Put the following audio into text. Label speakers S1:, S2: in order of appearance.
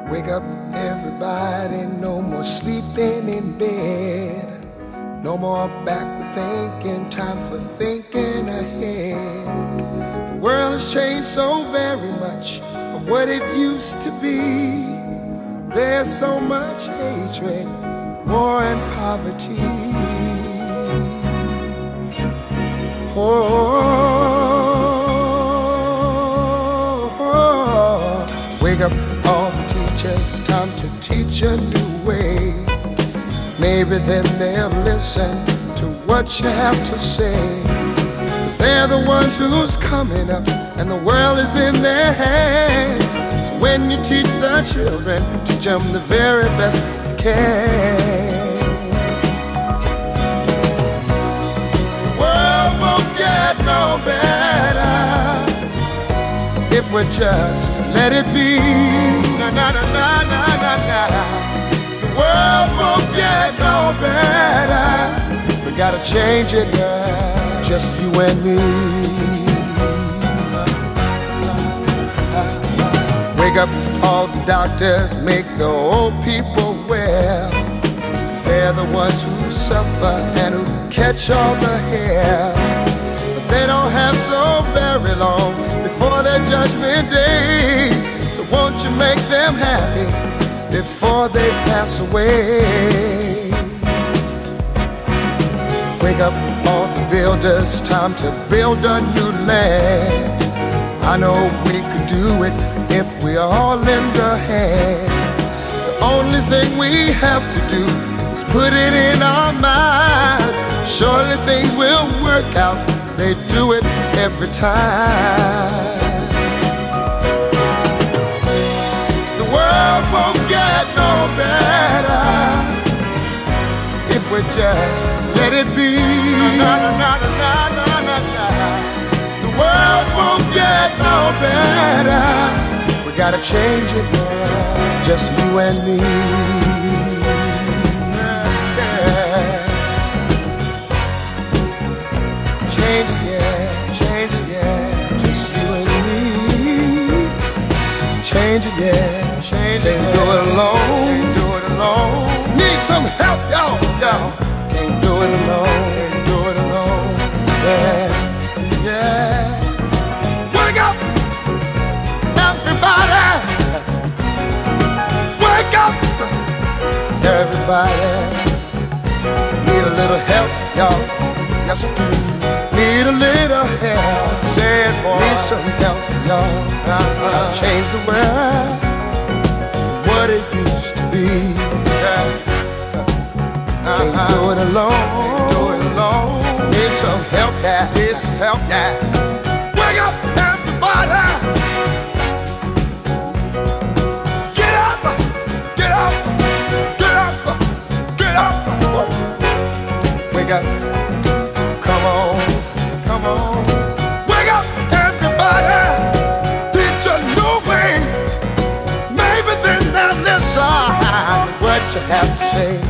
S1: Wake up everybody, no more sleeping in bed. No more backward thinking, time for thinking ahead. The world has changed so very much from what it used to be. There's so much hatred, war and poverty. Wake up all the teachers, time to teach a new way. Maybe then they'll listen to what you have to say. They're the ones who's coming up, and the world is in their hands. When you teach the children, teach them the very best you can. The world won't get no better if we just let it be. Na na na na na na na. The world won't get no better. We gotta change it now, just you and me. Wake up all the doctors, make the old people well. They're the ones who suffer and who catch all the hair. But they don't have so very long before their judgment day. So won't you make them happy before they pass away? Wake up all the builders, time to build a new land. I know we could do it if we all lend a hand. The only thing we have to do is put it in our minds. Surely things will work out, they do it every time. The world won't get no better if we just let it be. Na, na, na, na, na, na, na. The world won't get no better. We gotta change it now, just you and me. Yeah. Change it, yeah, change it, yeah, just you and me. Change it, yeah, change it. Can't do it alone, can't do it alone. Need some help, y'all, y'all. Can't do it alone, can't do it alone. Yeah, yeah. Wake up, everybody. Wake up, everybody. Need a little help, y'all. Yes, I do. Need a little help. Say it, boy. Need some help, y'all. Change the world, what it used to be. Can't do it alone. Can't do it alone. Need some help, yeah. Need some help, yeah. Wake up, everybody. Get up, get up, get up, get up. Wake up. Come on, come on. Wake up, everybody. Teach a new way. Maybe then they'll listen what you have to say.